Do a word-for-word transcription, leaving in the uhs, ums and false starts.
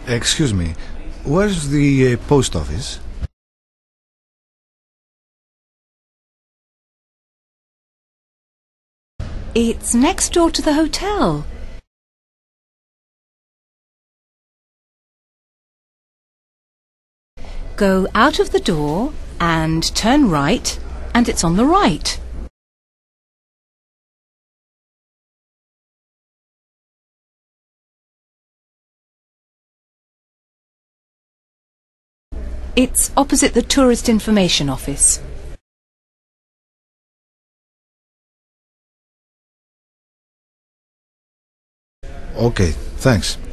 Excuse me, where's the uh, post office? It's next door to the hotel. Go out of the door and turn right, and it's on the right. It's opposite the Tourist Information Office. Okay, thanks.